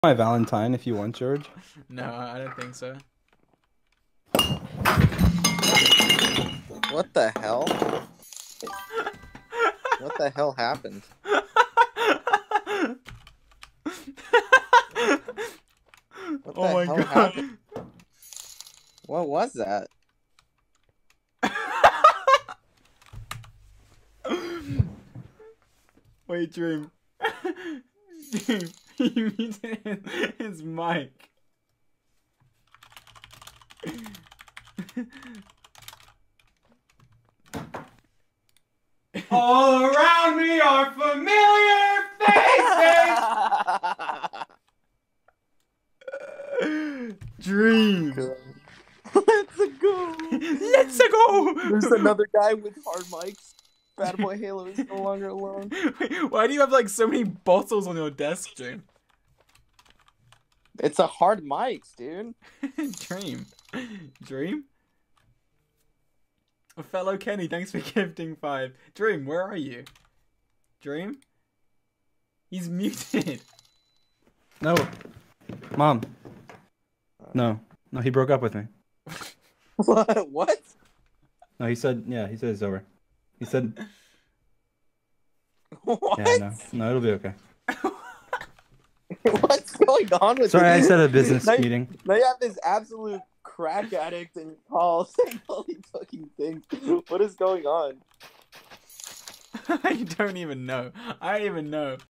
My Valentine, if you want, George. No, I don't think so. What the hell? What the hell happened? What Oh the my hell god. happened? What was that? Wait, Dream. Dream, he muted his mic. All around me are familiar faces. Dream. Let's go! Let's go. There's another guy with hard mics. Bad Boy Halo is no longer alone. Wait, why do you have like so many bottles on your desk, Dream? It's a hard mics, dude. Dream. Dream? A fellow Kenny, thanks for gifting 5. Dream, where are you? Dream? He's muted. No. Mom. No. No, he broke up with me. What? No, he said, yeah, he said it's over. He said, What? yeah, no, it'll be okay. What's going on with Sorry, you? I said a business They- meeting. They have this absolute crack addict in call saying all these fucking things. What is going on? I don't even know. I don't even know.